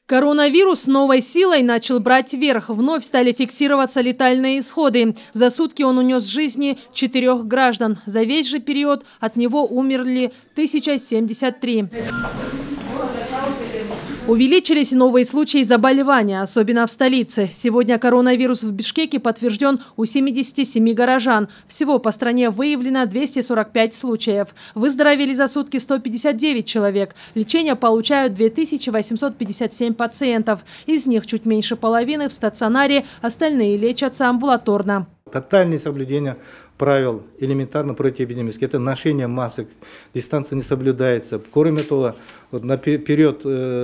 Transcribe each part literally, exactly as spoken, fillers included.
Коронавирус с новой силой начал брать верх. Вновь стали фиксироваться летальные исходы. За сутки он унес жизни четырех граждан. За весь же период от него умерли тысяча семьдесят три. Увеличились новые случаи заболевания, особенно в столице. Сегодня коронавирус в Бишкеке подтвержден у семидесяти семи горожан. Всего по стране выявлено двести сорок пять случаев. Выздоровели за сутки сто пятьдесят девять человек. Лечение получают две тысячи восемьсот пятьдесят семь пациентов. Из них чуть меньше половины в стационаре, остальные лечатся амбулаторно. Тотальное соблюдение правил элементарно противоэпидемических. Это ношение масок, дистанция не соблюдается. Кроме того, вот на период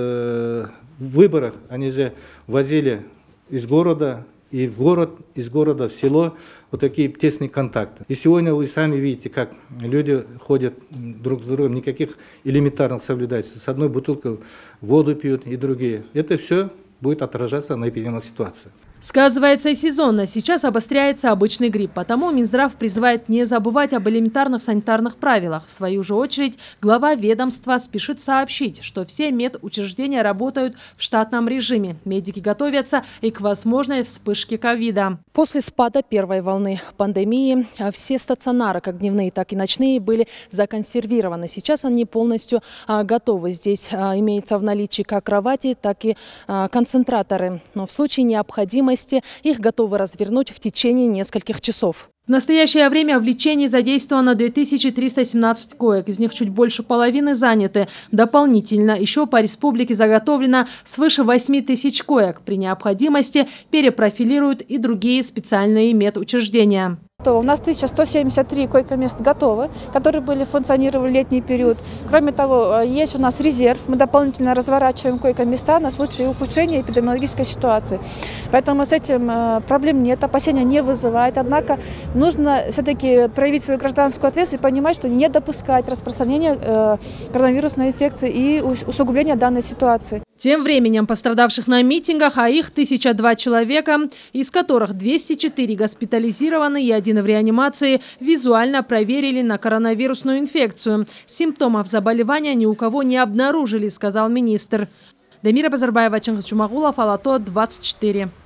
э, выборов они же возили из города и в город, из города в село вот такие тесные контакты. И сегодня вы сами видите, как люди ходят друг с другом, никаких элементарных соблюдается. С одной бутылкой воду пьют и другие. Это все будет отражаться на эпидемиологической ситуации. Сказывается и сезонно. Сейчас обостряется обычный грипп. Потому Минздрав призывает не забывать об элементарных санитарных правилах. В свою же очередь, глава ведомства спешит сообщить, что все медучреждения работают в штатном режиме. Медики готовятся и к возможной вспышке ковида. После спада первой волны пандемии все стационары, как дневные, так и ночные, были законсервированы. Сейчас они полностью готовы. Здесь имеется в наличии как кровати, так и концентраторы. Но в случае необходимости их готовы развернуть в течение нескольких часов. В настоящее время в лечении задействовано две тысячи триста семнадцать коек. Из них чуть больше половины заняты. Дополнительно еще по республике заготовлено свыше восьми тысяч коек. При необходимости перепрофилируют и другие специальные медучреждения. У нас тысяча сто семьдесят три койко-мест готовы, которые были функционировали в летний период. Кроме того, есть у нас резерв. Мы дополнительно разворачиваем койко-места на случай ухудшения эпидемиологической ситуации. Поэтому с этим проблем нет, опасения не вызывает. Однако нужно все-таки проявить свою гражданскую ответственность и понимать, что не допускать распространения коронавирусной инфекции и усугубления данной ситуации. Тем временем пострадавших на митингах, а их тысяча два человека, из которых двести четыре госпитализированы и один в реанимации, визуально проверили на коронавирусную инфекцию. Симптомов заболевания ни у кого не обнаружили, сказал министр. Дамира Базарбаева, Чингис Чумагулов, Ала То, двадцать четыре.